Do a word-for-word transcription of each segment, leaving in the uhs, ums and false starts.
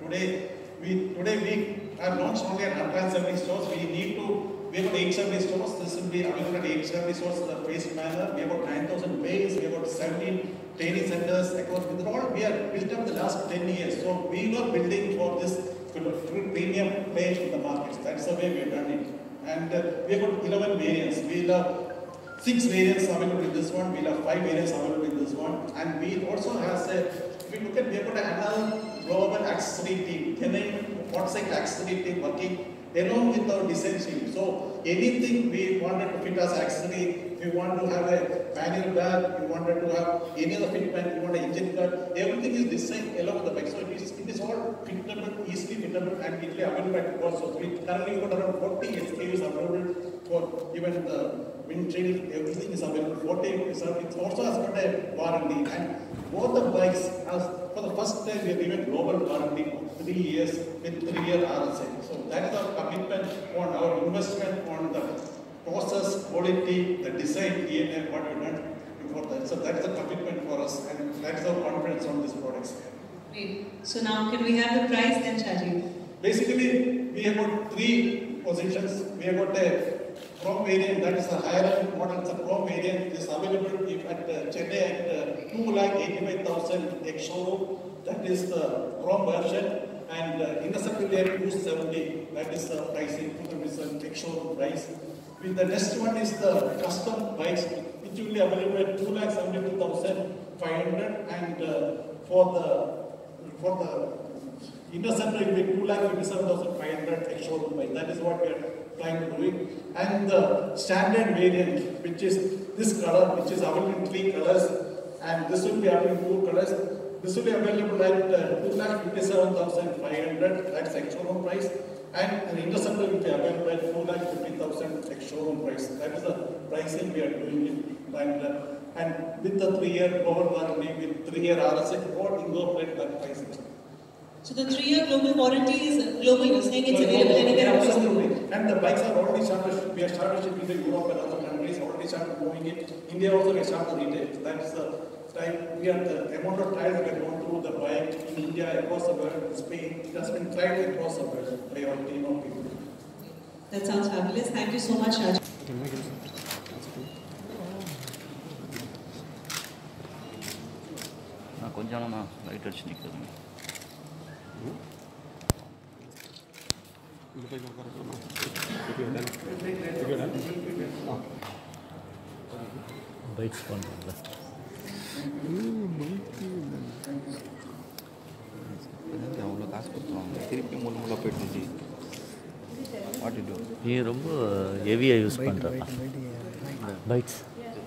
today we today we are launched only at one hundred seventy stores. We need to. We have got eight hundred seventy stores. This will be available at eight hundred seventy stores in a phased manner. We have got nine thousand bays. We have got seventeen training centers across. With all we have built up the last ten years. So we were building for this premium play in the markets. That's the way we have done it. And uh, we have got eleven variants. We have six variants available in this one. We have five variants available in this one. And we also has a. If you look at, we have got another global accessory team, ten motorcycle accessory team working along with our design team. So anything we wanted to fit as accessory, if you want to have a manual bag, you wanted to have any other fitment, you want an engine guard, everything is designed along with the bike. So it is, it is all fittable, easily fittable, and it will be available at cost. So we currently got around forty S K Us available for even the windshield, everything is available. forty is it also has got a warranty, and both the bikes has, for the first time we have given global warranty for three years with three year R S A. So that is our commitment on our investment on the process, quality, the design, E M A, what we done before that. So that's a commitment for us, and that's our confidence on these products. Great. So now can we have the price then, Shaji? Basically, we have got three positions. We have got a Chrome variant, that is a higher end model. It's a Chrome variant. It is available if at uh, Chennai at uh, two lakh eighty-five thousand ex-showroom. That is the Chrome version. And uh, Interceptor we have two seventy. That is the pricing. That is the ex-showroom price. With the next one is the custom bikes, which will be available at two lakh seventy-two thousand five hundred. And uh, for the for the Interceptor will be two lakh fifty-seven thousand five hundred ex-showroom bike. That is what we are trying to do it. And the standard variant, which is this color, which is available in three colors, and this will be available in two colors. This will be available at uh, two lakh fifty-seven thousand five hundred, that's ex-showroom price. And the Interceptor will be available at two lakh fifty thousand ex-showroom price. That is the pricing we are doing it. And, uh, and with the three-year global warranty, with three-year R S A, or incorporate that pricing. So the three-year global warranty is global. You're saying it's available anywhere across the world. And the bikes are already started. We have started shipping to Europe and other countries. Already started moving it. India also we started retail. That's the time we are the amount of trials we have gone through the bike in India, across the world, Spain. It has been tried across the world by our team of people. That sounds fabulous. Thank you so much, Raj. கொஞ்சம் நான் light அடிச்சு நிற்கிறேன். Bikes பண்ணுறாங்க. அவ்வளோ காசு கொடுத்துருவாங்க, திருப்பி முள்ள முள்ள போயிட்டு வாட்டிட்டு நீ ரொம்ப ஹெவியாக யூஸ் பண்ணுற bikes.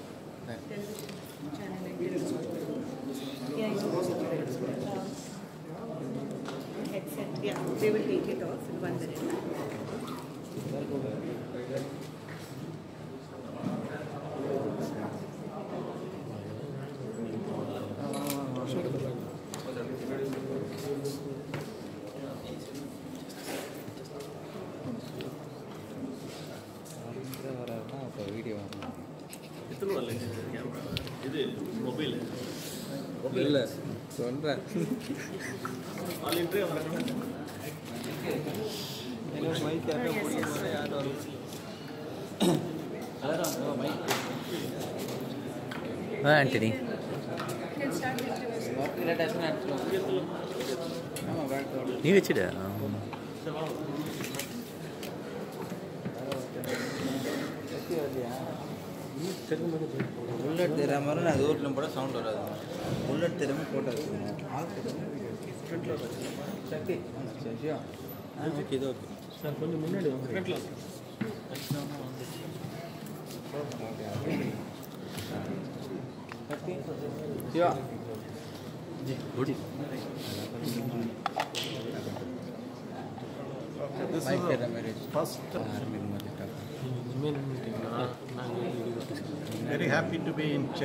Yeah, they will take it off in one minute. Video இது மொபைல் மொபைல் இல்லை சொல்கிறேன். ஆண்டனி நீ வச்சுட. புல்லட் தெரியாம மாதிரி நான் ரோட்டில் போட சவுண்ட் வராது. புல்லட் தெரியாம போட்டோ வச்சுக்கணும். சக்தி சரியா ஓகே இது ஓகே சார். கொஞ்சம் முன்னாடி வாங்க. Sakthi Siva ji good. Very happy to be in